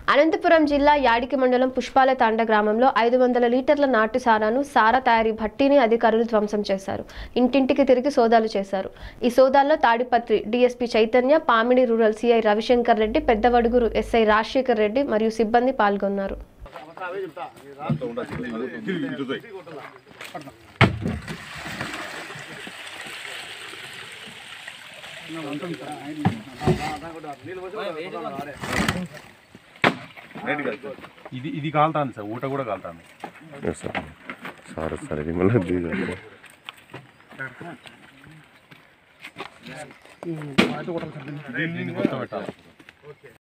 అనంతపురం జిల్లా యాడికి మండలం పుష్పాల తాండ గ్రామంలో 500 లీటర్ల నాటు సారాను సారా తయారీ భట్టీని అధికారులు ధ్వంసం చేశారు. ఇంటింటికి తిరిగి సోదాలు చేశారు. ఈ సోదాల్లో Tadipatri DSP Chaitanya, Pamidi rural CI Ravishankar Reddy, Peddavadugur SI Rajasekhar Reddy మరియు సిబ్బంది పాల్గొన్నారు. ఇది కాలుతాను సార్, ఊట కూడా కాలుతాను సార్ ఇది మళ్ళీ దీన్ని మొత్తం పెట్టాలి.